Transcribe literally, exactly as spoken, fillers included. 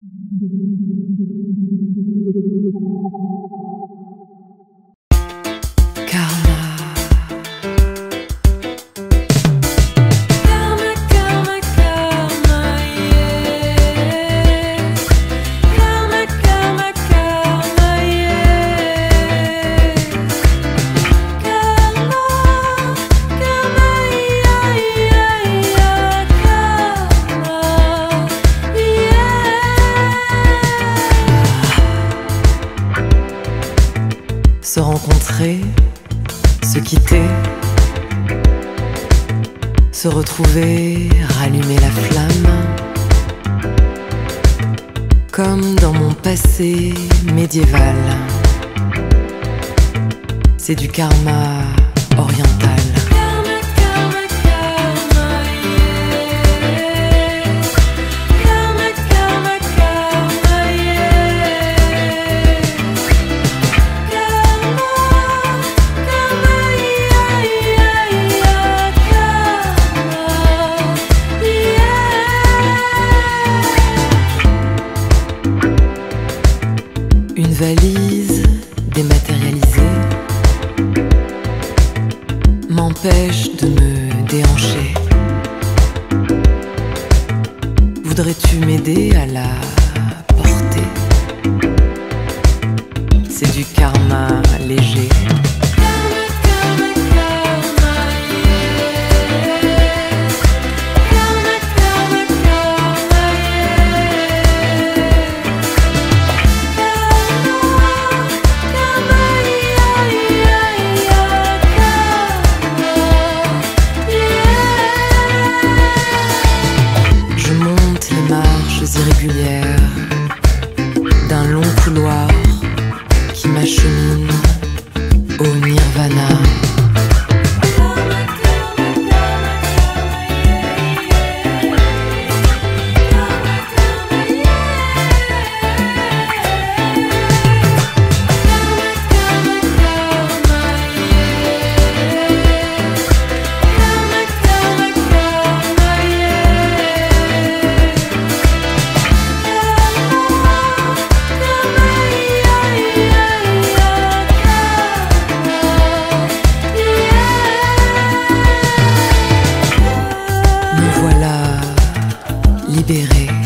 Se rencontrer, se quitter, se retrouver, rallumer la flamme, comme dans mon passé médiéval. C'est du karma oriental. Une valise dématérialisée m'empêche de me déhancher. Voudrais-tu m'aider à la porter? C'est du karma léger. Irrégulière d'un long couloir qui m'achemine au nirvana. Libéré.